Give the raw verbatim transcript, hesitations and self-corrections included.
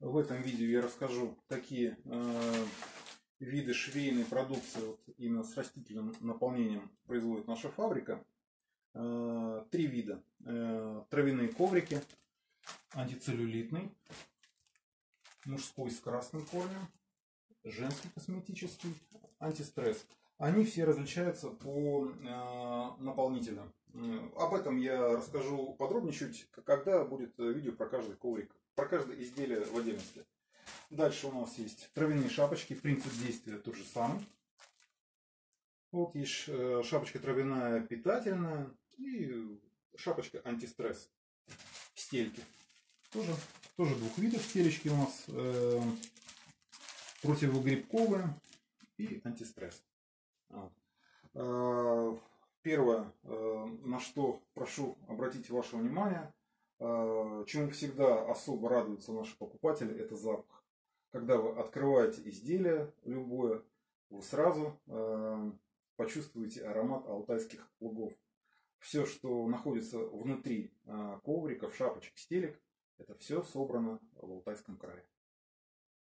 В этом видео я расскажу, какие э, виды швейной продукции вот, именно с растительным наполнением производит наша фабрика. Э, три вида. Э, травяные коврики, антицеллюлитный, мужской с красным корнем, женский косметический, антистресс. Они все различаются по э, наполнителям. Об этом я расскажу подробнее чуть, когда будет видео про каждый коврик, про каждое изделие в отдельности. Дальше у нас есть травяные шапочки, принцип действия тот же самый. Вот есть шапочка травяная питательная и шапочка антистресс. Стельки. Тоже, тоже двух видов стелечки у нас. Э, противогрибковые и антистресс. Вот. Э, первое, э, на что прошу обратить ваше внимание, э, чему всегда особо радуются наши покупатели, это запах. Когда вы открываете изделие любое, вы сразу э, почувствуете аромат алтайских лугов. Все, что находится внутри э, ковриков, шапочек, стелек, это все собрано в Алтайском крае.